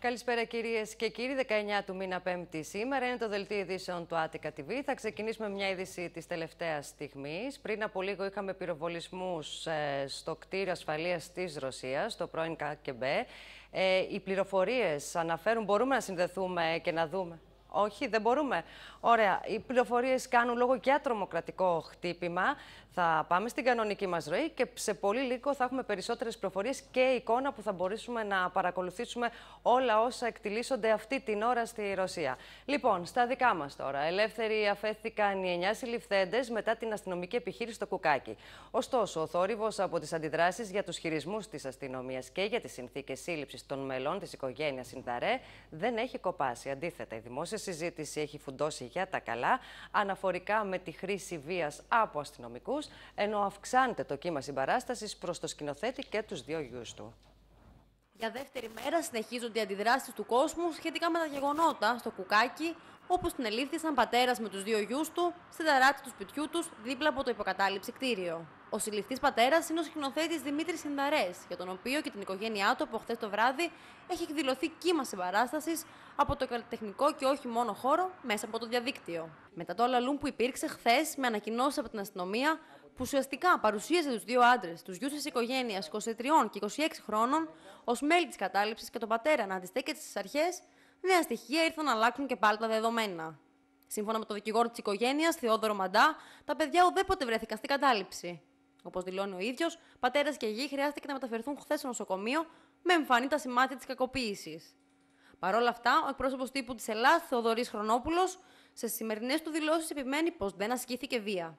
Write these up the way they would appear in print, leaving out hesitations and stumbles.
Καλησπέρα κυρίες και κύριοι. 19 του μήνα Πέμπτη σήμερα είναι το δελτίο ειδήσεων του Attica TV. Θα ξεκινήσουμε με μια είδηση της τελευταίας στιγμής. Πριν από λίγο είχαμε πυροβολισμούς στο κτίριο ασφαλείας της Ρωσίας, το πρώην ΚΑΚΕΜΠΕ. Οι πληροφορίες αναφέρουν, μπορούμε να συνδεθούμε και να δούμε. Όχι, δεν μπορούμε. Ωραία. Οι πληροφορίες κάνουν λόγο για τρομοκρατικό χτύπημα. Θα πάμε στην κανονική μας ροή και σε πολύ λίγο θα έχουμε περισσότερες πληροφορίες και εικόνα που θα μπορέσουμε να παρακολουθήσουμε όλα όσα εκτιλήσονται αυτή την ώρα στη Ρωσία. Λοιπόν, στα δικά μας τώρα. Ελεύθεροι αφέθηκαν οι 9 συλληφθέντες μετά την αστυνομική επιχείρηση στο Κουκάκι. Ωστόσο, ο θόρυβος από τις αντιδράσεις για τους χειρισμούς της αστυνομίας και για τις συνθήκες σύλληψης των μελών της οικογένειας Σινδαρέ δεν έχει κοπάσει. Αντίθετα, η δημόσια συζήτηση έχει φουντώσει για τα καλά αναφορικά με τη χρήση βίας από αστυνομικούς, ενώ αυξάνεται το κύμα συμπαράστασης προς το σκηνοθέτη και τους δύο γιους του. Για δεύτερη μέρα συνεχίζονται οι αντιδράσεις του κόσμου σχετικά με τα γεγονότα στο Κουκάκι, όπου συνελήφθησαν πατέρας με τους δύο γιους του στην ταράτσα του σπιτιού τους δίπλα από το υποκατάληψη κτίριο. Ο συλληφθής πατέρας είναι ο σκηνοθέτης Δημήτρης Σινδαρές, για τον οποίο και την οικογένειά του από χθες το βράδυ έχει εκδηλωθεί κύμα συμπαράστασης από το καλλιτεχνικό και όχι μόνο χώρο μέσα από το διαδίκτυο. Μετά το αλαλούμ που υπήρξε χθες με ανακοινώσεις από την αστυνομία, που ουσιαστικά παρουσίαζε τους δύο άντρες, τους γιους της οικογένειας 23 και 26 χρόνων, ως μέλη της κατάληψης και τον πατέρα να αντιστέκεται στις αρχές, νέα στοιχεία ήρθαν να αλλάξουν και πάλι τα δεδομένα. Σύμφωνα με τον δικηγόρο της οικογένειας, Θεόδωρο Μαντά, τα παιδιά ουδέποτε βρέθηκαν στην κατάληψη. Όπως δηλώνει ο ίδιος, πατέρας και γη χρειάστηκε να μεταφερθούν χθες στο νοσοκομείο με εμφανή τα σημάδια της κακοποίησης. Παρ' όλα αυτά, ο εκπρόσωπος τύπου της Ελλάδας, Θεοδωρής Χρονόπουλος, σε σημερινές του δηλώσεις επιμένει πως δεν ασκήθηκε βία.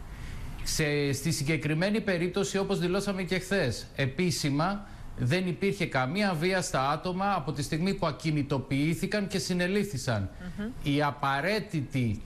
Στη συγκεκριμένη περίπτωση, όπως δηλώσαμε και χθες, επίσημα δεν υπήρχε καμία βία στα άτομα από τη στιγμή που ακινητοποιήθηκαν και συνελήφθησαν. Η απαραίτητη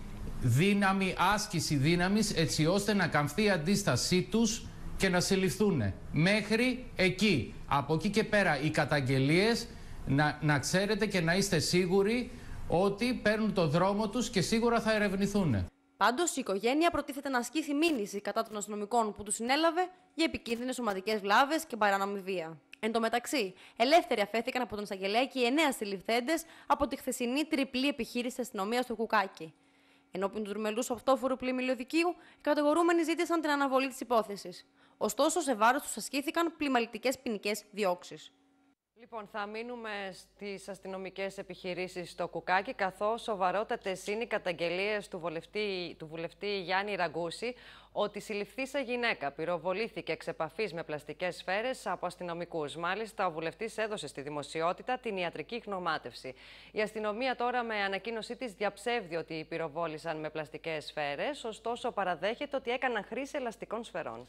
άσκηση δύναμης έτσι ώστε να καμφθεί η αντίστασή τους και να συλληφθούν. Μέχρι εκεί. Από εκεί και πέρα οι καταγγελίες να ξέρετε και να είστε σίγουροι ότι παίρνουν το δρόμο τους και σίγουρα θα ερευνηθούν. Πάντως, η οικογένεια προτίθεται να ασκήσει μήνυση κατά των αστυνομικών που τους συνέλαβε για επικίνδυνες σωματικές βλάβες και παράνομη βία. Εν τω μεταξύ, ελεύθεροι αφέθηκαν από τον εισαγγελέα και οι 9 συλληφθέντες από τη χθεσινή τριπλή επιχείρηση της αστυνομίας στο Κουκάκι. Ενώπιον του δρομελούς αυτόφορου πλημμυλιωδικίου, οι κατηγορούμενοι ζήτησαν την αναβολή της υπόθεσης. Ωστόσο, σε βάρος τους ασκήθηκαν πλημμαλιτικές ποινικές διώξεις. Λοιπόν, θα μείνουμε στις αστυνομικές επιχειρήσεις στο Κουκάκι, καθώς σοβαρότατες είναι οι καταγγελίες του βουλευτή Γιάννη Ραγκούση ότι η συλληφθήσα γυναίκα πυροβολήθηκε εξ επαφής με πλαστικές σφαίρες από αστυνομικούς. Μάλιστα, ο βουλευτής έδωσε στη δημοσιότητα την ιατρική γνωμάτευση. Η αστυνομία τώρα με ανακοίνωσή της διαψεύδει ότι πυροβόλησαν με πλαστικές σφαίρες, ωστόσο παραδέχεται ότι έκαναν χρήση ελαστικών σφαιρών.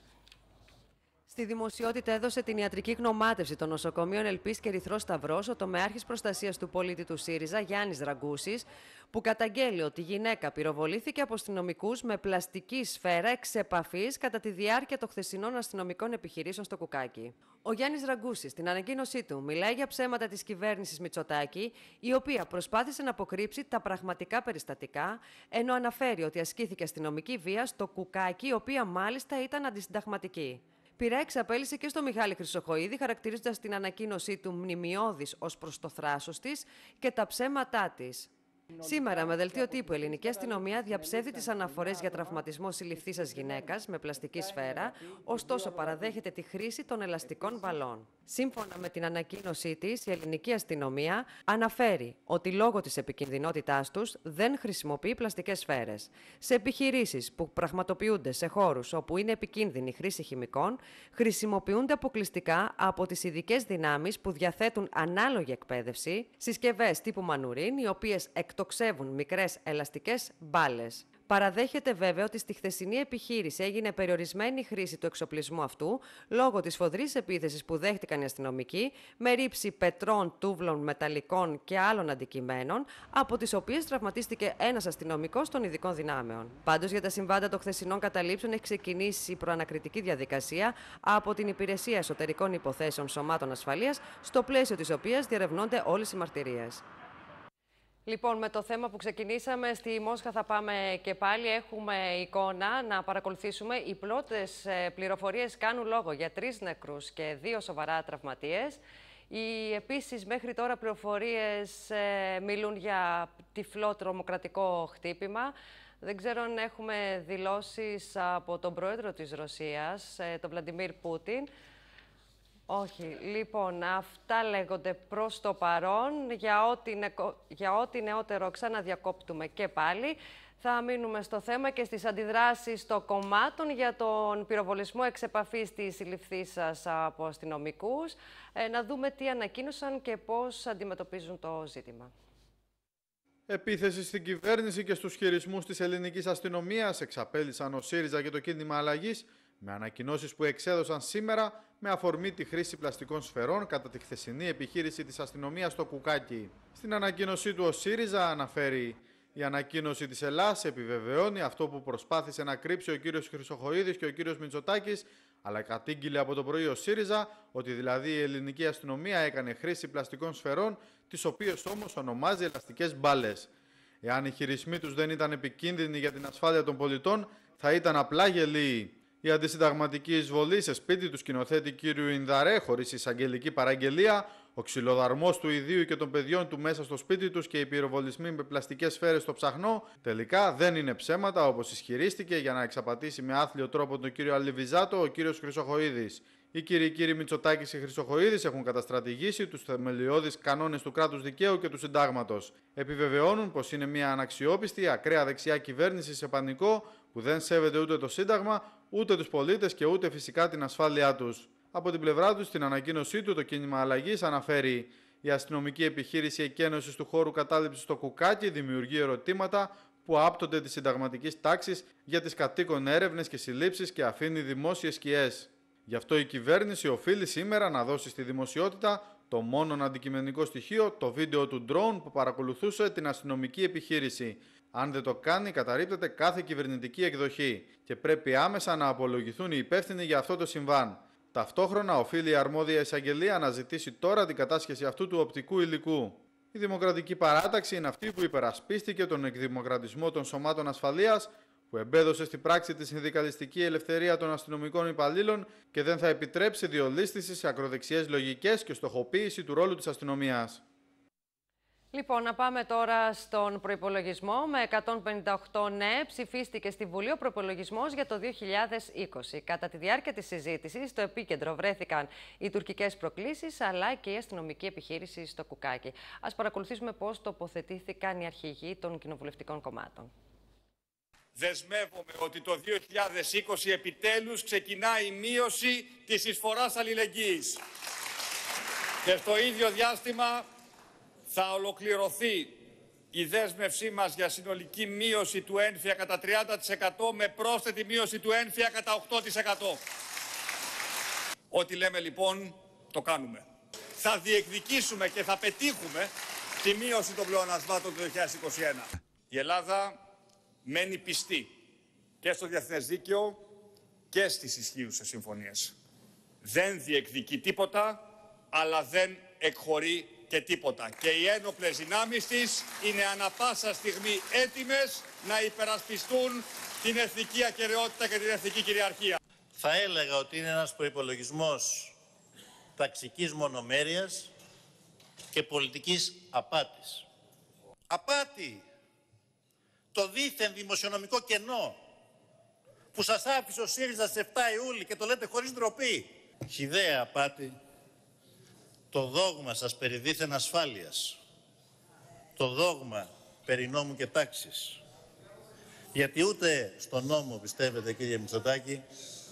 Στη δημοσιότητα έδωσε την ιατρική γνωμάτευση των νοσοκομείων Ελπής και Ερυθρός Σταυρός ο τομεάρχης προστασίας του πολίτη του ΣΥΡΙΖΑ, Γιάννης Ραγκούσης, που καταγγέλει ότι η γυναίκα πυροβολήθηκε από αστυνομικούς με πλαστική σφαίρα εξ επαφής κατά τη διάρκεια των χθεσινών αστυνομικών επιχειρήσεων στο Κουκάκι. Ο Γιάννης Ραγκούσης, στην ανακοίνωσή του, μιλάει για ψέματα της κυβέρνησης Μητσοτάκη, η οποία προσπάθησε να αποκρύψει τα πραγματικά περιστατικά, ενώ αναφέρει ότι ασκήθηκε αστυνομική βία στο Κουκάκι, η οποία μάλιστα ήταν αντισυνταγματική. Πειρά εξαπέλυσε και στο Μιχάλη Χρυσοχοΐδη, χαρακτηρίζοντας την ανακοίνωσή του μνημειώδης ως προς το θράσος της και τα ψέματά της. Σήμερα, με δελτίο τύπου, η ελληνική αστυνομία διαψεύδει τις αναφορές για τραυματισμό συλληφθήσας γυναίκας με πλαστική σφαίρα, ωστόσο παραδέχεται τη χρήση των ελαστικών μπαλών. Σύμφωνα με την ανακοίνωσή της, η ελληνική αστυνομία αναφέρει ότι λόγω της επικινδυνότητάς τους δεν χρησιμοποιεί πλαστικές σφαίρες. Σε επιχειρήσεις που πραγματοποιούνται σε χώρους όπου είναι επικίνδυνη η χρήση χημικών, χρησιμοποιούνται αποκλειστικά από τις ειδικές δυνάμεις που διαθέτουν ανάλογη εκπαίδευση, συσκευές τύπου μανουρίν, οι οποίες εκτοξεύουν μικρές ελαστικές μπάλες. Παραδέχεται βέβαια ότι στη χθεσινή επιχείρηση έγινε περιορισμένη χρήση του εξοπλισμού αυτού λόγω της σφοδρής επίθεσης που δέχτηκαν οι αστυνομικοί με ρήψη πετρών, τούβλων, μεταλλικών και άλλων αντικειμένων, από τις οποίες τραυματίστηκε ένας αστυνομικός των ειδικών δυνάμεων. Πάντως, για τα συμβάντα των χθεσινών καταλήψεων έχει ξεκινήσει η προανακριτική διαδικασία από την Υπηρεσία Εσωτερικών Υποθέσεων Σωμάτων Ασφαλείας, στο πλαίσιο της οποίας διερευνώνται όλες οι μαρτυρίες. Λοιπόν, με το θέμα που ξεκινήσαμε, στη Μόσχα θα πάμε και πάλι. Έχουμε εικόνα να παρακολουθήσουμε. Οι πρώτες πληροφορίες κάνουν λόγο για 3 νεκρούς και 2 σοβαρά τραυματίες. Επίσης, μέχρι τώρα πληροφορίες μιλούν για τυφλό τρομοκρατικό χτύπημα. Δεν ξέρω αν έχουμε δηλώσεις από τον πρόεδρο της Ρωσίας, τον Βλαντιμίρ Πούτιν. Όχι. Λοιπόν, αυτά λέγονται προς το παρόν. Για ό,τι νεότερο ξαναδιακόπτουμε και πάλι. Θα μείνουμε στο θέμα και στις αντιδράσεις των κομμάτων για τον πυροβολισμό εξ επαφής της συλληφθήσας από αστυνομικούς. Να δούμε τι ανακοίνωσαν και πώς αντιμετωπίζουν το ζήτημα. Επίθεση στην κυβέρνηση και στους χειρισμούς της ελληνικής αστυνομίας εξαπέλυσαν ο ΣΥΡΙΖΑ και το κίνημα αλλαγής με ανακοινώσεις που εξέδωσαν σήμερα με αφορμή τη χρήση πλαστικών σφαιρών κατά τη χθεσινή επιχείρηση της αστυνομίας στο Κουκάκι. Στην ανακοίνωσή του ο ΣΥΡΙΖΑ αναφέρει: η ανακοίνωση της Ελλάς επιβεβαιώνει αυτό που προσπάθησε να κρύψει ο κύριος Χρυσοχοΐδης και ο κύριος Μητσοτάκης, αλλά κατήγγειλε από το πρωί ο ΣΥΡΙΖΑ ότι δηλαδή η ελληνική αστυνομία έκανε χρήση πλαστικών σφαιρών, τις οποίες όμως ονομάζει ελαστικές μπάλες. Εάν οι χειρισμοί τους δεν ήταν επικίνδυνοι για την ασφάλεια των πολιτών, θα ήταν απλά γελίοι. Η αντισυνταγματική εισβολή σε σπίτι του σκηνοθέτη κ. Ινδαρέ χωρίς εισαγγελική παραγγελία, ο ξυλοδαρμός του ιδίου και των παιδιών του μέσα στο σπίτι τους και οι πυροβολισμοί με πλαστικές σφαίρες στο ψαχνό, τελικά δεν είναι ψέματα όπως ισχυρίστηκε για να εξαπατήσει με άθλιο τρόπο τον κύριο Αλιβιζάτο ο κύριος Χρυσοχοΐδης. Οι κύριοι Μητσοτάκης και Χρυσοχοΐδης έχουν καταστρατηγήσει τους θεμελιώδεις κανόνες του κράτους δικαίου και του συντάγματος. Επιβεβαιώνουν πως είναι μια αναξιόπιστη, ακραία δεξιά κυβέρνηση σε πανικό που δεν σέβεται ούτε το Σύνταγμα, ούτε τους πολίτες και ούτε φυσικά την ασφάλειά τους. Από την πλευρά του, στην ανακοίνωσή του, το κίνημα αλλαγής αναφέρει: η αστυνομική επιχείρηση εκένωσης του χώρου κατάληψης στο Κουκάκι δημιουργεί ερωτήματα που άπτονται της συνταγματικής τάξης για τις κατοίκον έρευνες και συλλήψεις και αφήνει δημόσιες σκιές. Γι' αυτό η κυβέρνηση οφείλει σήμερα να δώσει στη δημοσιότητα το μόνον αντικειμενικό στοιχείο, το βίντεο του ντρόουν που παρακολουθούσε την αστυνομική επιχείρηση. Αν δεν το κάνει, καταρρίπτεται κάθε κυβερνητική εκδοχή και πρέπει άμεσα να απολογηθούν οι υπεύθυνοι για αυτό το συμβάν. Ταυτόχρονα, οφείλει η αρμόδια εισαγγελία να ζητήσει τώρα την κατάσχεση αυτού του οπτικού υλικού. Η Δημοκρατική Παράταξη είναι αυτή που υπερασπίστηκε τον εκδημοκρατισμό των σωμάτων ασφαλείας, που εμπέδωσε στην πράξη τη συνδικαλιστική ελευθερία των αστυνομικών υπαλλήλων και δεν θα επιτρέψει διολίσθηση σε ακροδεξιές λογικές και στοχοποίηση του ρόλου της αστυνομίας. Λοιπόν, να πάμε τώρα στον προϋπολογισμό. Με 158 ναι, ψηφίστηκε στη Βουλή ο προϋπολογισμός για το 2020. Κατά τη διάρκεια της συζήτησης, στο επίκεντρο βρέθηκαν οι τουρκικές προκλήσεις, αλλά και η αστυνομική επιχείρηση στο Κουκάκι. Ας παρακολουθήσουμε πώς τοποθετήθηκαν οι αρχηγοί των κοινοβουλευτικών κομμάτων. Δεσμεύομαι ότι το 2020 επιτέλους ξεκινά η μείωση της εισφοράς αλληλεγγύης. Και στο ίδιο διάστημα θα ολοκληρωθεί η δέσμευσή μας για συνολική μείωση του ένφια κατά 30% με πρόσθετη μείωση του ένφια κατά 8%. Ό,τι λέμε λοιπόν το κάνουμε. Θα διεκδικήσουμε και θα πετύχουμε τη μείωση των πλεονασμάτων του 2021. Η Ελλάδα μένει πιστή και στο διεθνές δίκαιο και στις ισχύουσες συμφωνίες. Δεν διεκδικεί τίποτα, αλλά δεν εκχωρεί και τίποτα. Και οι ένοπλες δυνάμεις της είναι ανα πάσα στιγμή έτοιμες να υπερασπιστούν την εθνική ακεραιότητα και την εθνική κυριαρχία. Θα έλεγα ότι είναι ένας προϋπολογισμός ταξικής μονομέρειας και πολιτικής απάτης. Απάτη! Το δίθεν δημοσιονομικό κενό που σας άφησε ο ΣΥΡΙΖΑ στις 7 Ιούλη και το λέτε χωρίς ντροπή. Χυδαία απάτη. Το δόγμα σας περί δίθεν ασφάλειας. Το δόγμα περί νόμου και τάξης. Γιατί ούτε στον νόμο πιστεύετε, κύριε Μητσοτάκη,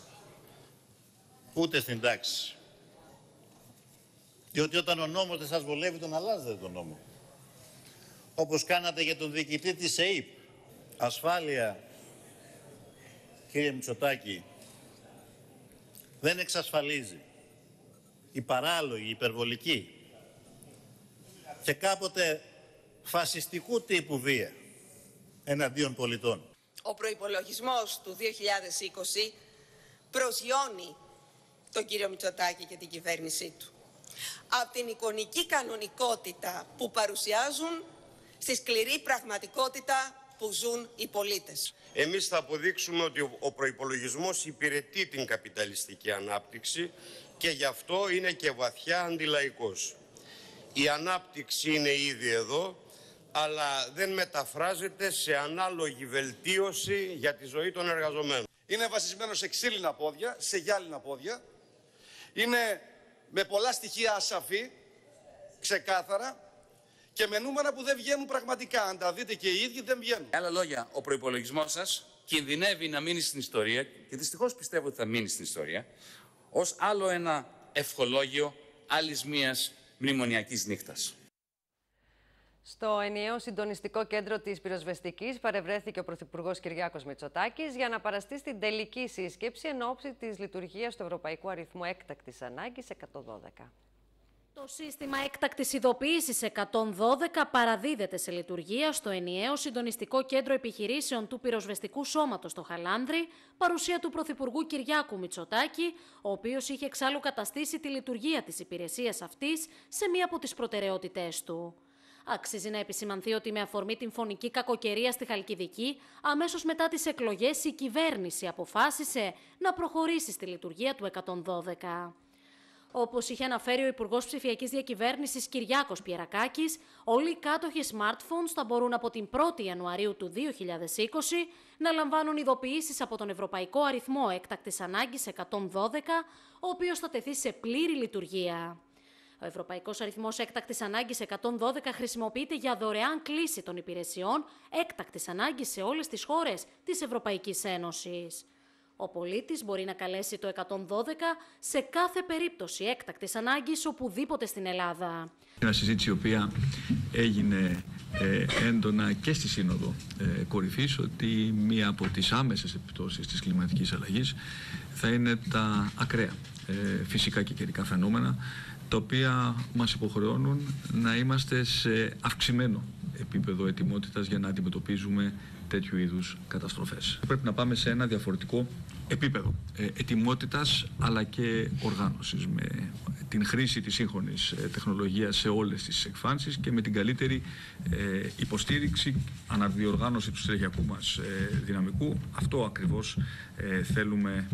ούτε στην τάξη. Διότι όταν ο νόμος δεν σας βολεύει, τον αλλάζετε τον νόμο. Όπως κάνατε για τον διοικητή της ΕΥΠ. Ασφάλεια, κύριε Μητσοτάκη, δεν εξασφαλίζει η παράλογη, η υπερβολική και κάποτε φασιστικού τύπου βία εναντίον πολιτών. Ο προϋπολογισμός του 2020 προσγειώνει τον κύριο Μητσοτάκη και την κυβέρνησή του από την εικονική κανονικότητα που παρουσιάζουν στη σκληρή πραγματικότητα που ζουν οι πολίτες. Εμείς θα αποδείξουμε ότι ο προϋπολογισμός υπηρετεί την καπιταλιστική ανάπτυξη και γι' αυτό είναι και βαθιά αντιλαϊκός. Η ανάπτυξη είναι ήδη εδώ, αλλά δεν μεταφράζεται σε ανάλογη βελτίωση για τη ζωή των εργαζομένων. Είναι βασισμένο σε ξύλινα πόδια, σε γυάλινα πόδια. Είναι με πολλά στοιχεία ασαφή, ξεκάθαρα, και με νούμερα που δεν βγαίνουν πραγματικά. Αν τα δείτε και οι ίδιοι, δεν βγαίνουν. Με άλλα λόγια, ο προϋπολογισμός σας κινδυνεύει να μείνει στην ιστορία, και δυστυχώς πιστεύω ότι θα μείνει στην ιστορία, ως άλλο ένα ευχολόγιο άλλης μίας μνημονιακής νύχτας. Στο ενιαίο συντονιστικό κέντρο της πυροσβεστικής παρευρέθηκε ο Πρωθυπουργός Κυριάκος Μητσοτάκης για να παραστεί στην τελική σύσκεψη εν ώψη της λειτουργίας του Ευρωπαϊκού Αριθμού Έκτακτης Ανάγκης 112. Το σύστημα έκτακτης ειδοποίησης 112 παραδίδεται σε λειτουργία στο ενιαίο συντονιστικό κέντρο επιχειρήσεων του πυροσβεστικού σώματος στο Χαλάνδρη, παρουσία του Πρωθυπουργού Κυριάκου Μητσοτάκη, ο οποίος είχε εξάλλου καταστήσει τη λειτουργία της υπηρεσίας αυτής σε μία από τις προτεραιότητές του. Αξίζει να επισημανθεί ότι με αφορμή την φωνική κακοκαιρία στη Χαλκιδική, αμέσως μετά τις εκλογές η κυβέρνηση αποφάσισε να προχωρήσει στη λειτουργία του 112. Όπως είχε αναφέρει ο Υπουργός Ψηφιακής Διακυβέρνησης Κυριάκος Πιερακάκης, όλοι οι κάτοχοι smartphones θα μπορούν από την 1η Ιανουαρίου του 2020 να λαμβάνουν ειδοποιήσεις από τον Ευρωπαϊκό Αριθμό Έκτακτης Ανάγκης 112, ο οποίος θα τεθεί σε πλήρη λειτουργία. Ο Ευρωπαϊκός Αριθμός Έκτακτης Ανάγκης 112 χρησιμοποιείται για δωρεάν κλήση των υπηρεσιών έκτακτης ανάγκης σε όλες τις χώρες της Ευρωπαϊκής Ένωσης. Ο πολίτης μπορεί να καλέσει το 112 σε κάθε περίπτωση έκτακτης ανάγκης οπουδήποτε στην Ελλάδα. Μια συζήτηση η οποία έγινε έντονα και στη Σύνοδο Κορυφής, ότι μία από τις άμεσες επιπτώσεις της κλιματικής αλλαγής θα είναι τα ακραία φυσικά και καιρικά φαινόμενα, τα οποία μας υποχρεώνουν να είμαστε σε αυξημένο επίπεδο ετοιμότητας για να αντιμετωπίζουμε τέτοιου είδους καταστροφές. Πρέπει να πάμε σε ένα διαφορετικό επίπεδο ετοιμότητας αλλά και οργάνωσης, με την χρήση της σύγχρονης τεχνολογίας σε όλες τις εκφάνσεις και με την καλύτερη υποστήριξη, αναδιοργάνωση του στελεχειακού μας δυναμικού. Αυτό ακριβώς θέλουμε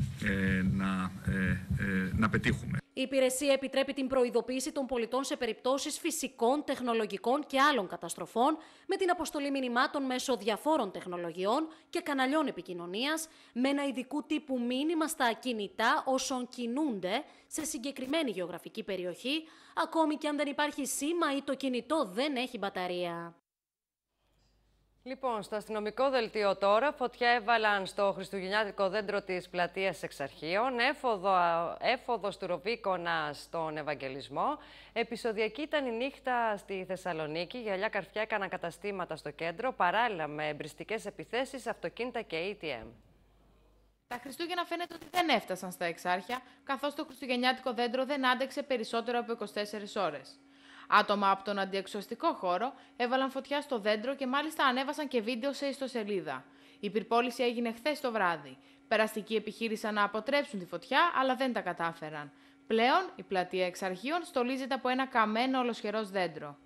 να πετύχουμε. Η υπηρεσία επιτρέπει την προειδοποίηση των πολιτών σε περιπτώσεις φυσικών, τεχνολογικών και άλλων καταστροφών με την αποστολή μηνυμάτων μέσω διαφόρων τεχνολογιών και καναλιών επικοινωνίας με ένα ειδικού τύπου μήνυμα στα ακινητά όσων κινούνται σε συγκεκριμένη γεωγραφική περιοχή, ακόμη και αν δεν υπάρχει σήμα ή το κινητό δεν έχει μπαταρία. Λοιπόν, στο αστυνομικό δελτίο τώρα, φωτιά έβαλαν στο χριστουγεννιάτικο δέντρο της πλατείας Εξαρχείων, έφοδος του Ροβίκονα στον Ευαγγελισμό. Επεισοδιακή ήταν η νύχτα στη Θεσσαλονίκη, γυαλιά καρφιά έκαναν καταστήματα στο κέντρο, παράλληλα με εμπριστικές επιθέσεις, αυτοκίνητα και ATM. Τα Χριστούγεννα φαίνεται ότι δεν έφτασαν στα Εξάρχεια, καθώς το χριστουγεννιάτικο δέντρο δεν άντεξε περισσότερο από 24 ώρες. Άτομα από τον αντιεξωστικό χώρο έβαλαν φωτιά στο δέντρο και μάλιστα ανέβασαν και βίντεο σε ιστοσελίδα. Η πυρπόληση έγινε χθες το βράδυ. Περαστικοί επιχείρησαν να αποτρέψουν τη φωτιά, αλλά δεν τα κατάφεραν. Πλέον, η πλατεία Εξαρχείων στολίζεται από ένα καμένο ολοσχερός δέντρο.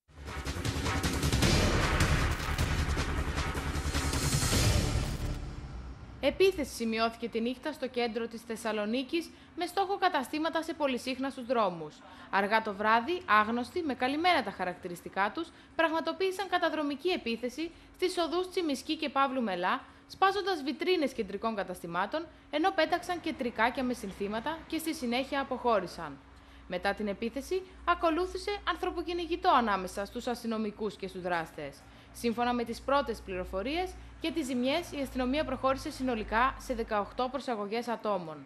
Επίθεση σημειώθηκε τη νύχτα στο κέντρο της Θεσσαλονίκης με στόχο καταστήματα σε πολυσύχναστους δρόμους. Αργά το βράδυ, άγνωστοι με καλυμμένα τα χαρακτηριστικά τους πραγματοποίησαν καταδρομική επίθεση στις οδούς Τσιμισκή και Παύλου Μελά, σπάζοντας βιτρίνες κεντρικών καταστημάτων, ενώ πέταξαν και τρικάκια με συνθήματα και στη συνέχεια αποχώρησαν. Μετά την επίθεση, ακολούθησε ανθρωποκυνηγητό ανάμεσα στους αστυνομικούς και στους δράστες. Σύμφωνα με τις πρώτες πληροφορίες, για τις ζημιές η αστυνομία προχώρησε συνολικά σε 18 προσαγωγές ατόμων.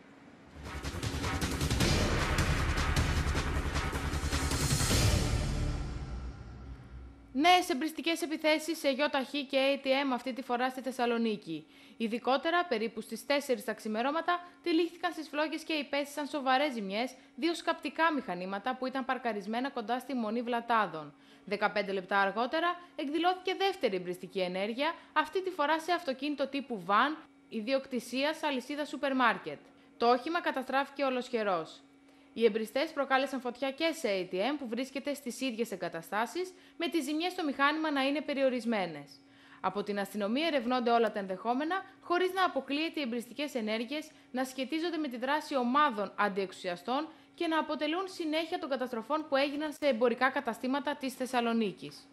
Νέες εμπριστικές επιθέσεις σε ΙΧ και ATM αυτή τη φορά στη Θεσσαλονίκη. Ειδικότερα, περίπου στις 4 τα ξημερώματα, τυλίχθηκαν στις φλόγες και υπέστησαν σοβαρές ζημιές 2 σκαπτικά μηχανήματα που ήταν παρκαρισμένα κοντά στη Μονή Βλατάδων. 15 λεπτά αργότερα εκδηλώθηκε δεύτερη εμπριστική ενέργεια, αυτή τη φορά σε αυτοκίνητο τύπου van, ιδιοκτησίας αλυσίδα σούπερ μάρκετ. Το όχημα καταστράφηκε ολοσχερός. Οι εμπριστές προκάλεσαν φωτιά και σε ATM που βρίσκεται στις ίδιες εγκαταστάσεις, με τις ζημιές στο μηχάνημα να είναι περιορισμένες. Από την αστυνομία ερευνώνται όλα τα ενδεχόμενα, χωρίς να αποκλείεται οι εμπριστικές ενέργειες να σχετίζονται με τη δράση ομάδων αντιεξουσιαστών και να αποτελούν συνέχεια των καταστροφών που έγιναν σε εμπορικά καταστήματα της Θεσσαλονίκης.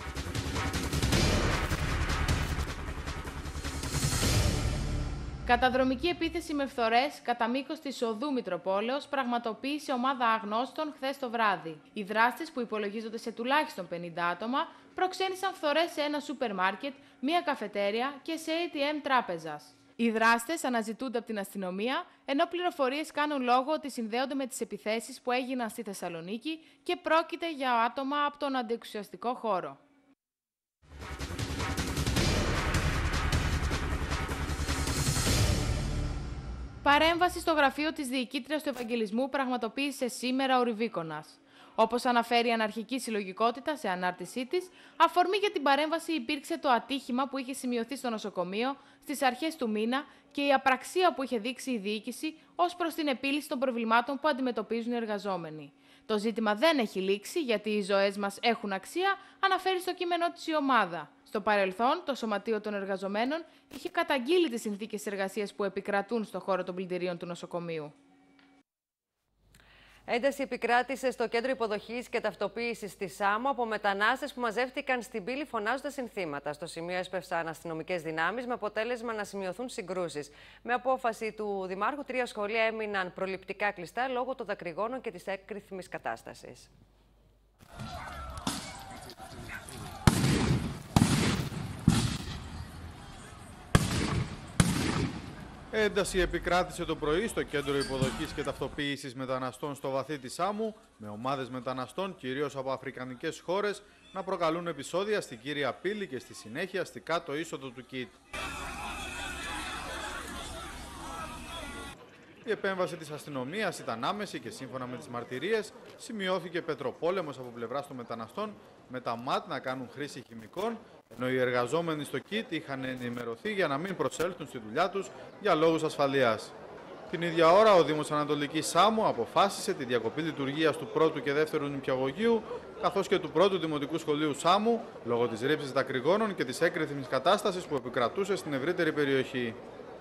Καταδρομική επίθεση με φθορές κατά μήκος της οδού Μητροπόλεως πραγματοποίησε ομάδα αγνώστων χθες το βράδυ. Οι δράστες, που υπολογίζονται σε τουλάχιστον 50 άτομα, προξένησαν φθορές σε ένα σούπερ μάρκετ, μία καφετέρια και σε ATM τράπεζας. Οι δράστες αναζητούνται από την αστυνομία, ενώ πληροφορίες κάνουν λόγο ότι συνδέονται με τις επιθέσεις που έγιναν στη Θεσσαλονίκη και πρόκειται για άτομα από τον αντιεξουσιαστικό χώρο. Παρέμβαση στο γραφείο της διοικήτριας του Ευαγγελισμού πραγματοποίησε σήμερα ο Ρουβίκονας. Όπως αναφέρει η Αναρχική Συλλογικότητα σε ανάρτησή της, αφορμή για την παρέμβαση υπήρξε το ατύχημα που είχε σημειωθεί στο νοσοκομείο στις αρχές του μήνα και η απραξία που είχε δείξει η διοίκηση ως προς την επίλυση των προβλημάτων που αντιμετωπίζουν οι εργαζόμενοι. Το ζήτημα δεν έχει λήξει, γιατί οι ζωές μας έχουν αξία, αναφέρει στο κείμενό της η ομάδα. Στο παρελθόν, το Σωματείο των Εργαζομένων είχε καταγγείλει τις συνθήκες εργασίας που επικρατούν στο χώρο των πλυντηρίων του νοσοκομείου. Ένταση επικράτησε στο κέντρο υποδοχής και ταυτοποίησης της ΣΑΜΟ από μετανάστες που μαζεύτηκαν στην πύλη φωνάζοντας συνθήματα. Στο σημείο έσπευσαν αστυνομικές δυνάμεις με αποτέλεσμα να σημειωθούν συγκρούσεις. Με απόφαση του Δημάρχου, 3 σχολεία έμειναν προληπτικά κλειστά λόγω των δακρυγόνων και της έκρηθμης κατάστασης. Ένταση επικράτησε το πρωί στο κέντρο υποδοχής και ταυτοποίησης μεταναστών στο βαθύ της Σάμου, με ομάδες μεταναστών, κυρίως από αφρικανικές χώρες, να προκαλούν επεισόδια στην κύρια πύλη και στη συνέχεια στη κάτω είσοδο του ΚΙΤ. Η επέμβαση της αστυνομίας ήταν άμεση και σύμφωνα με τις μαρτυρίες σημειώθηκε πετροπόλεμος από πλευράς των μεταναστών, με τα ΜΑΤ να κάνουν χρήση χημικών, ενώ οι εργαζόμενοι στο ΚΙΤ είχαν ενημερωθεί για να μην προσέλθουν στη δουλειά τους για λόγους ασφαλείας. Την ίδια ώρα, ο Δήμος Ανατολικής Σάμου αποφάσισε τη διακοπή λειτουργίας του πρώτου και δεύτερου νηπιαγωγείου, καθώς και του πρώτου Δημοτικού Σχολείου Σάμου, λόγω της ρήψης δακρυγόνων και της έκρηθμης κατάστασης που επικρατούσε στην ευρύτερη περιοχή.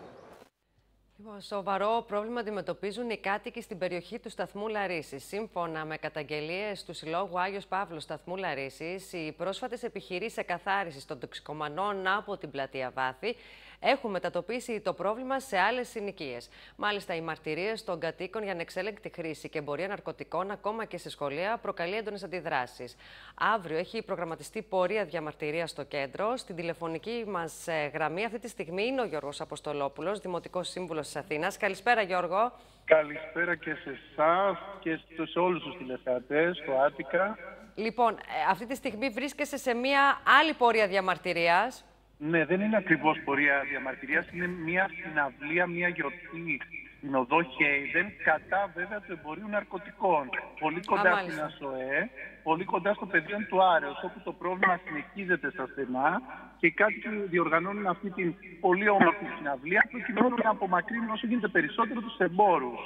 Σοβαρό πρόβλημα αντιμετωπίζουν οι κάτοικοι στην περιοχή του σταθμού Λαρίσης. Σύμφωνα με καταγγελίες του Συλλόγου Άγιος Παύλος σταθμού Λαρίσης, οι πρόσφατες επιχειρήσεις εκαθάρισης των τοξικομανών από την πλατεία Βάθη έχουν μετατοπίσει το πρόβλημα σε άλλες συνοικίες. Μάλιστα, οι μαρτυρίες των κατοίκων για ανεξέλεγκτη χρήση και εμπορία ναρκωτικών, ακόμα και σε σχολεία, προκαλεί έντονες αντιδράσεις. Αύριο έχει προγραμματιστεί πορεία διαμαρτυρίας στο κέντρο. Στην τηλεφωνική μας γραμμή αυτή τη στιγμή είναι ο Γιώργος Αποστολόπουλος, Δημοτικός Σύμβουλος της Αθήνας. Καλησπέρα, Γιώργο. Καλησπέρα και σε εσάς και σε όλους τους τηλεθεατές, στο Άτικα. Λοιπόν, αυτή τη στιγμή βρίσκεσαι σε μια άλλη πορεία διαμαρτυρίας. Ναι, δεν είναι ακριβώς πορεία διαμαρτυρίας, είναι μια συναυλία, μια γιορτή στην οδό Χέιντεν, κατά βέβαια του εμπορίου ναρκωτικών. Πολύ κοντά στην ΑΣΟΕ, πολύ κοντά στο πεδίο του Άρεως, όπου το πρόβλημα συνεχίζεται στα στενά και οι κάτοικοι διοργανώνουν αυτή την πολύ όμορφη συναυλία, προκειμένου να απομακρύνουν όσο γίνεται περισσότερο τους εμπόρους.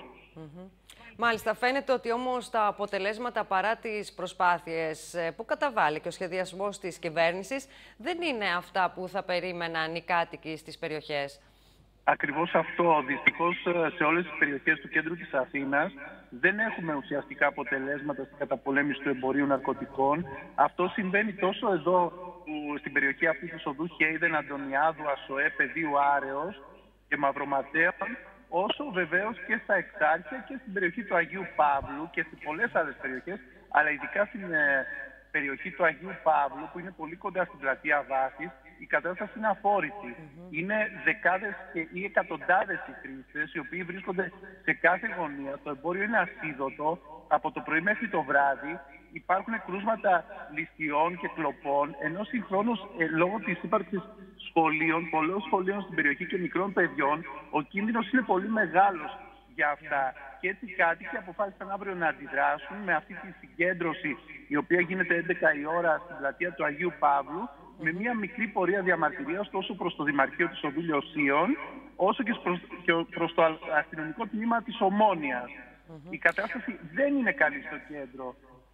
Μάλιστα, φαίνεται ότι όμως τα αποτελέσματα, παρά τις προσπάθειες που καταβάλει και ο σχεδιασμός της κυβέρνησης, δεν είναι αυτά που θα περίμεναν οι κάτοικοι στις περιοχές. Ακριβώς αυτό. Δυστυχώς σε όλες τις περιοχές του κέντρου της Αθήνας δεν έχουμε ουσιαστικά αποτελέσματα στην καταπολέμηση του εμπορίου ναρκωτικών. Αυτό συμβαίνει τόσο εδώ στην περιοχή αυτή της οδού Χέιντεν, Αντωνιάδου, ΑΣΟΕ, Πεδίου Άρεως και Μαυροματέων, όσο βεβαίως και στα Εξάρχεια και στην περιοχή του Αγίου Παύλου και σε πολλές άλλες περιοχές, αλλά ειδικά στην περιοχή του Αγίου Παύλου, που είναι πολύ κοντά στην πλατεία Βάθης, η κατάσταση είναι αφόρητη. Είναι δεκάδες ή εκατοντάδες οι χρήστες, οι οποίοι βρίσκονται σε κάθε γωνία. Το εμπόριο είναι ασίδωτο από το πρωί μέχρι το βράδυ. Υπάρχουν κρούσματα ληστειών και κλοπών, ενώ συγχρόνως λόγω της ύπαρξης σχολείων, πολλών σχολείων στην περιοχή και μικρών παιδιών, ο κίνδυνος είναι πολύ μεγάλος για αυτά. Και έτσι οι κάτοικοι αποφάσισαν αύριο να αντιδράσουν με αυτή τη συγκέντρωση, η οποία γίνεται 11 η ώρα στην πλατεία του Αγίου Παύλου, με μια μικρή πορεία διαμαρτυρίας τόσο προς το Δημαρχείο της Οδού Λεωσίων, όσο και προς το αστυνομικό τμήμα της Ομόνοιας. Η κατάσταση δεν είναι καλή στο κέντρο.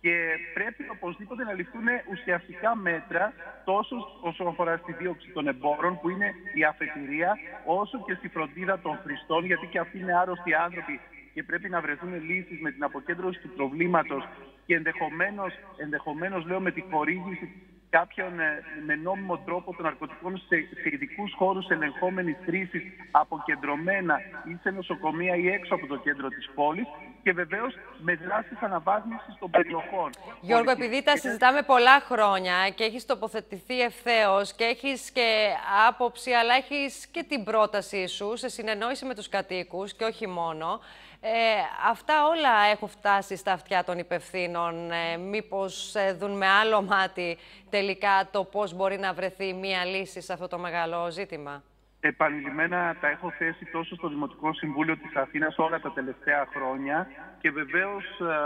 Και πρέπει οπωσδήποτε να ληφθούν ουσιαστικά μέτρα τόσο όσον αφορά στη δίωξη των εμπόρων, που είναι η αφετηρία, όσο και στη φροντίδα των χρηστών, γιατί και αυτοί είναι άρρωστοι άνθρωποι και πρέπει να βρεθούν λύσεις με την αποκέντρωση του προβλήματος και ενδεχομένως λέω με τη χορήγηση κάποιον με νόμιμο τρόπο των ναρκωτικών σε ειδικούς χώρους ελεγχόμενης χρήσης, αποκεντρωμένα ή σε νοσοκομεία ή έξω από το κέντρο της πόλης, και βεβαίως με δράσεις αναβάθμισης των περιοχών. Γιώργο, επειδή τα συζητάμε πολλά χρόνια και έχεις τοποθετηθεί ευθέως και έχεις και άποψη, αλλά έχεις και την πρότασή σου σε συνεννόηση με τους κατοίκους και όχι μόνο, αυτά όλα έχουν φτάσει στα αυτιά των υπευθύνων. Μήπως δουν με άλλο μάτι τελικά το πώς μπορεί να βρεθεί μία λύση σε αυτό το μεγάλο ζήτημα? Επανειλημμένα τα έχω θέσει τόσο στο Δημοτικό Συμβούλιο της Αθήνας όλα τα τελευταία χρόνια και βεβαίως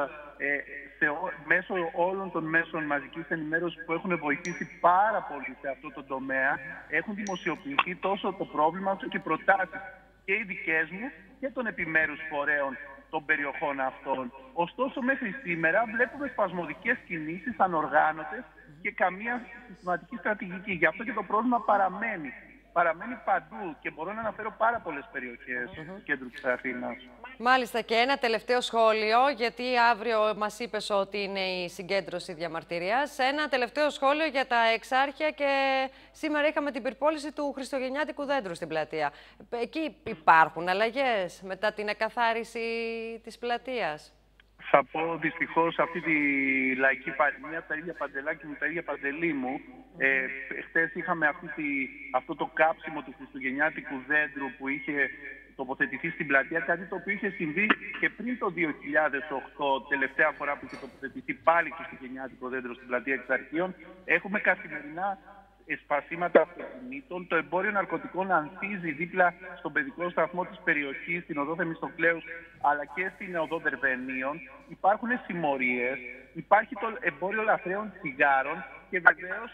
μέσω όλων των μέσων μαζικής ενημέρωσης που έχουν βοηθήσει πάρα πολύ σε αυτό το τομέα, έχουν δημοσιοποιηθεί τόσο το πρόβλημα όσο και προτάσεις και οι δικές μου και των επιμέρους φορέων των περιοχών αυτών. Ωστόσο, μέχρι σήμερα βλέπουμε σπασμωδικές κινήσεις, ανοργάνωτες και καμία συστηματική στρατηγική. Γι' αυτό και το πρόβλημα παραμένει. Παραμένει παντού και μπορώ να αναφέρω πάρα πολλές περιοχές του κέντρου της Αθήνας. Μάλιστα, και ένα τελευταίο σχόλιο, γιατί αύριο μας είπες ότι είναι η συγκέντρωση διαμαρτυρίας. Ένα τελευταίο σχόλιο για τα εξάρχεια και σήμερα είχαμε την πυρπόληση του χριστουγεννιάτικου δέντρου στην πλατεία. Εκεί υπάρχουν αλλαγές μετά την εκαθάριση της πλατείας? Θα πω δυστυχώς αυτή τη λαϊκή παροιμία, τα ίδια παντελάκι μου, τα ίδια παντελή μου. Χθες είχαμε αυτό το κάψιμο του χριστουγεννιάτικου δέντρου που είχε τοποθετηθεί στην πλατεία, κάτι το οποίο είχε συμβεί και πριν το 2008, τελευταία φορά που είχε τοποθετηθεί πάλι χριστουγεννιάτικο δέντρο στην πλατεία Εξαρχείων. Έχουμε καθημερινά σπασίματα αυτοκινήτων. Το εμπόριο ναρκωτικών ανθίζει δίπλα στον παιδικό σταθμό της περιοχής, στην οδό Θεμιστοκλέους, αλλά και στην οδό Δερβενίων. Υπάρχουν συμμορίες, υπάρχει το εμπόριο λαθρέων τσιγάρων και βεβαίως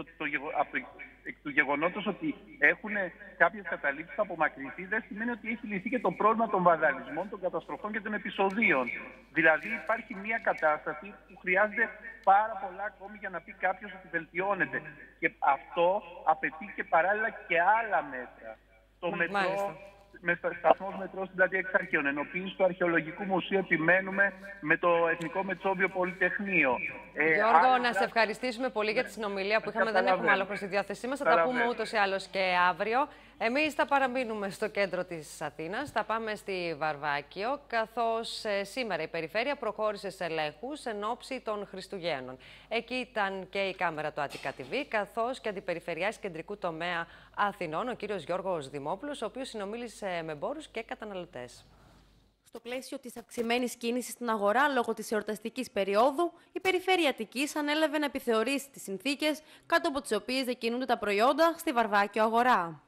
εκ του γεγονότος ότι έχουν κάποιες καταλήψεις απομακρυνθεί, δεν σημαίνει ότι έχει λυθεί και το πρόβλημα των βανδαλισμών, των καταστροφών και των επεισοδίων. Δηλαδή υπάρχει μια κατάσταση που χρειάζεται πάρα πολλά ακόμη για να πει κάποιος ότι βελτιώνεται. Και αυτό απαιτεί και παράλληλα και άλλα μέτρα. Το μετρό, με σταθμός μετρό στην πλατεία Εξαρχείων, ενοποίηση του Αρχαιολογικού Μουσείου, επιμένουμε με το Εθνικό Μετσόβιο Πολυτεχνείο. Γιώργο, να σε ευχαριστήσουμε πολύ για τη συνομιλία που είχαμε. Δεν έχουμε άλλο προς τη διάθεσή μας. Θα τα πούμε ούτως ή άλλως και αύριο. Εμείς θα παραμείνουμε στο κέντρο της Αθήνας, θα πάμε στη Βαρβάκιο, καθώς σήμερα η περιφέρεια προχώρησε σε ελέγχους εν ώψη των Χριστουγέννων. Εκεί ήταν και η κάμερα του Attica TV, καθώς και αντιπεριφερειάρχης κεντρικού τομέα Αθηνών, ο κύριος Γιώργος Δημόπουλος, ο οποίος συνομίλησε με εμπόρους και καταναλωτές. Στο πλαίσιο της αυξημένης κίνησης στην αγορά λόγω της εορταστικής περίοδου, η Περιφέρεια Αττικής ανέλαβε να επιθεωρήσει τις συνθήκες κάτω από τις οποίες διακινούνται τα προϊόντα στη Βαρβάκιο αγορά.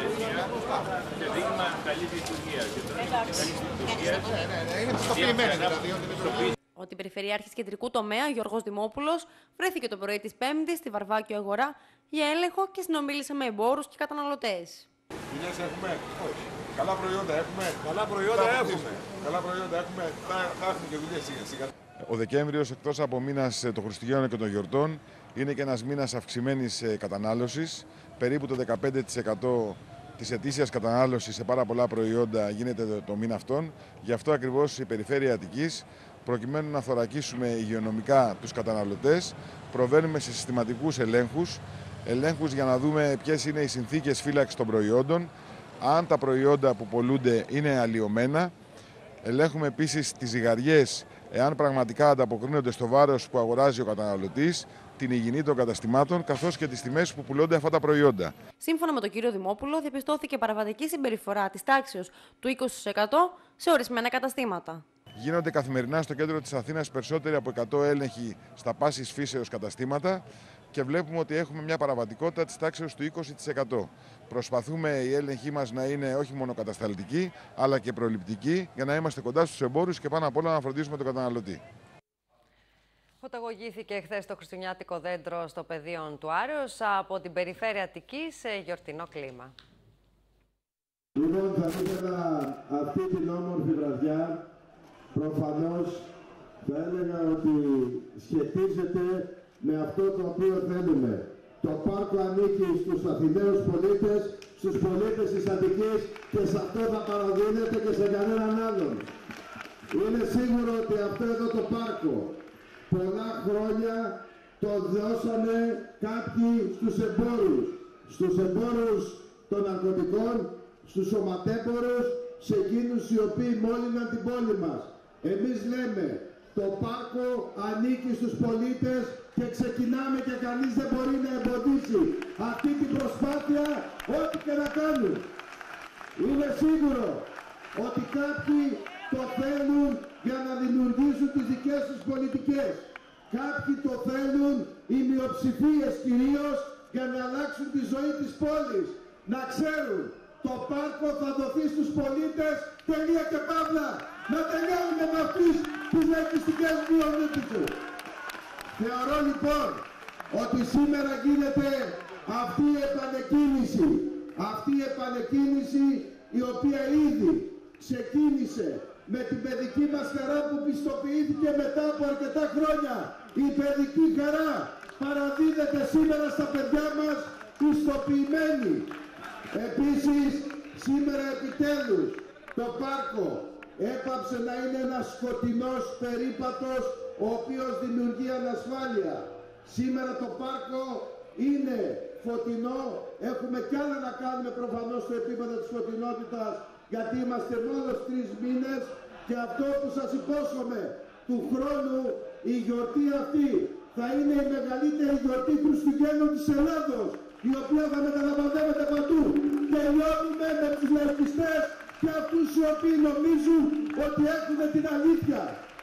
Ο αντιπεριφερειάρχης κεντρικού τομέα, Γιώργος Δημόπουλος, βρέθηκε το πρωί της Πέμπτης στη Βαρβάκιο αγορά για έλεγχο και συνομίλησε με εμπόρους και καταναλωτές. Δουλειές έχουμε? Όχι. Καλά προϊόντα έχουμε? Καλά προϊόντα έχουμε. Καλά προϊόντα έχουμε. Θα έχουμε και δουλειές σιγά σιγά. Ο Δεκέμβριος, εκτός από μήνας των Χριστουγέννων και των γιορτών, είναι και ένας μήνας αυξημένης κατανάλωσης. Περίπου το 15% της ετήσιας κατανάλωσης σε πάρα πολλά προϊόντα γίνεται το μήνα αυτόν. Γι' αυτό ακριβώς η Περιφέρεια Αττικής, προκειμένου να θωρακίσουμε υγειονομικά τους καταναλωτές, προβαίνουμε σε συστηματικούς ελέγχους για να δούμε ποιες είναι οι συνθήκες φύλαξης των προϊόντων, αν τα προϊόντα που πωλούνται είναι αλλοιωμένα. Ελέγχουμε επίσης τις ζυγαριές, εάν πραγματικά ανταποκρίνονται στο βάρος που αγοράζει ο καταναλωτής, την υγιεινή των καταστημάτων, καθώς και τις τιμές που πουλώνται αυτά τα προϊόντα. Σύμφωνα με τον κύριο Δημόπουλο, διαπιστώθηκε παραβατική συμπεριφορά της τάξεως του 20% σε ορισμένα καταστήματα. Γίνονται καθημερινά στο κέντρο της Αθήνας περισσότεροι από 100 έλεγχοι στα πάσης φύσεως καταστήματα και βλέπουμε ότι έχουμε μια παραβατικότητα της τάξεως του 20%. Προσπαθούμε οι έλεγχοι μας να είναι όχι μόνο κατασταλτικοί, αλλά και προληπτικοί, για να είμαστε κοντά στους εμπόρους και πάνω απ' όλα να φροντίσουμε τον καταναλωτή. Φωτογραφήθηκε χθες το χριστουγεννιάτικο δέντρο στο πεδίο του Άρεως από την Περιφέρεια Αττικής σε γιορτινό κλίμα. Λοιπόν, θα ήθελα αυτή την όμορφη βραδιά προφανώς θα έλεγα ότι σχετίζεται με αυτό το οποίο θέλουμε. Το πάρκο ανήκει στους Αθηναίους πολίτες, στους πολίτες της Αττικής και σε αυτό θα παραδίνεται και σε κανέναν άλλον. Είναι σίγουρο ότι αυτό εδώ το πάρκο πολλά χρόνια το δώσανε κάποιοι στους εμπόρους των ναρκωτικών, στους σωματέμπορους, σε εκείνους οι οποίοι μόλυναν την πόλη μας. Εμείς λέμε, το πάρκο ανήκει στους πολίτες και ξεκινάμε και κανείς δεν μπορεί να εμποδίσει αυτή την προσπάθεια, ό,τι και να κάνουν. Είναι σίγουρο ότι κάποιοι το θέλουν για να δημιουργήσουν τις δικές τους πολιτικές. Κάποιοι το θέλουν, οι μειοψηφίες κυρίως, για να αλλάξουν τη ζωή της πόλης. Να ξέρουν, το πάρκο θα δοθεί στους πολίτες, τελεία και παύλα. Να τελειώνουμε με αυτές τις λαϊκιστικές μειονότητες. Θεωρώ λοιπόν ότι σήμερα γίνεται αυτή η επανεκκίνηση. Αυτή η επανεκκίνηση η οποία ήδη ξεκίνησε με την παιδική μας χαρά που πιστοποιήθηκε μετά από αρκετά χρόνια. Η παιδική χαρά παραδίδεται σήμερα στα παιδιά μας πιστοποιημένη. Επίσης, σήμερα επιτέλους το πάρκο έπαψε να είναι ένας σκοτεινός περίπατος ο οποίος δημιουργεί ανασφάλεια. Σήμερα το πάρκο είναι φωτεινό, έχουμε κι άλλα να κάνουμε προφανώς στο επίπεδο της φωτεινότητας, γιατί είμαστε μόλις 3 μήνες και αυτό που σας υπόσχομαι, του χρόνου η γιορτή αυτή θα είναι η μεγαλύτερη γιορτή Χριστουγέννων της Ελλάδος, η οποία θα μεταλαμβανεύεται παντού. Τελειώνουμε με τους λαϊκιστές και αυτούς οι οποίοι νομίζουν ότι έχουν την αλήθεια.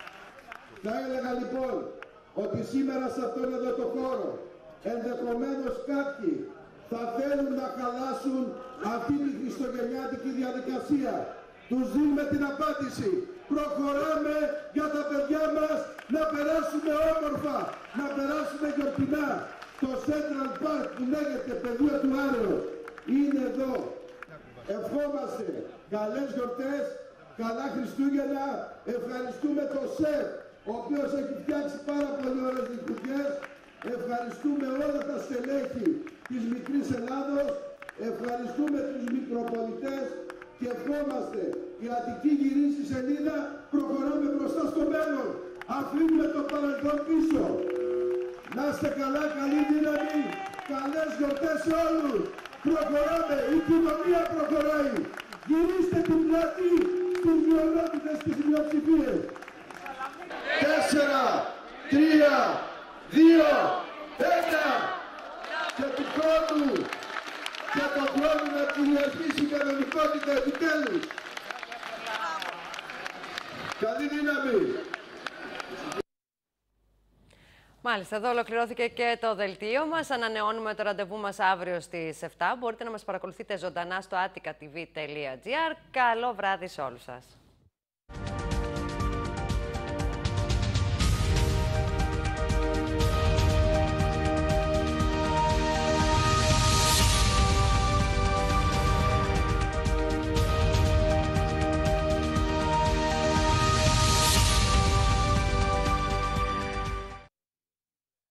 Θα έλεγα λοιπόν ότι σήμερα σε αυτόν εδώ το χώρο ενδεχομένως κάποιοι θα θέλουν να χαλάσουν αυτή τη χριστουγεννιάτικη διαδικασία. Τους δίνουμε την απάντηση. Προχωράμε για τα παιδιά μας να περάσουμε όμορφα, να περάσουμε γιορτινά. Το Central Park που λέγεται πεδίο του Άρεως είναι εδώ. Ευχόμαστε καλές γιορτές, καλά Χριστούγεννα. Ευχαριστούμε το ΣΕΦ, ο οποίος έχει φτιάξει πάρα πολύ ωραίες λειτουργίες. Ευχαριστούμε όλα τα στελέχη της μικρής Ελλάδος. Ευχαριστούμε τους μικροπολιτές και ευχόμαστε η Αττική γυρίσει σελίδα. Προχωράμε μπροστά στο μέλλον. Αφήνουμε το παρελθόν πίσω. Να είστε καλά, καλή δύναμη, καλές γιορτές σε όλους. Προχωράμε, η κοινωνία προχωράει. Γυρίστε την πλάτη στις μειονότητες και στις μειοψηφίες. 4, 3, 2, 1 και του χρόνου και τον χρόνο να κυριαρχήσει η κανονικότητα επιτέλους. Καλή δύναμη. Μάλιστα, εδώ ολοκληρώθηκε και το δελτίο μας. Ανανεώνουμε το ραντεβού μας αύριο στις 7. Μπορείτε να μας παρακολουθείτε ζωντανά στο attica.tv.gr. Καλό βράδυ σε όλους σας.